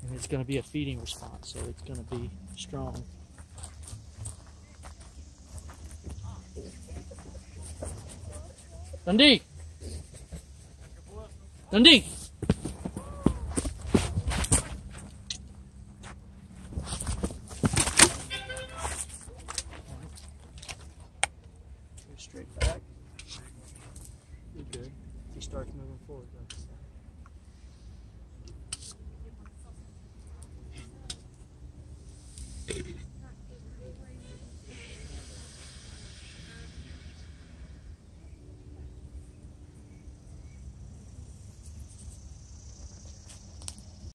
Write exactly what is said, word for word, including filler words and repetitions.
And it's going to be a feeding response, so it's going to be strong. Dundee! Dundee! Straight back. You're good. He starts moving forward. That's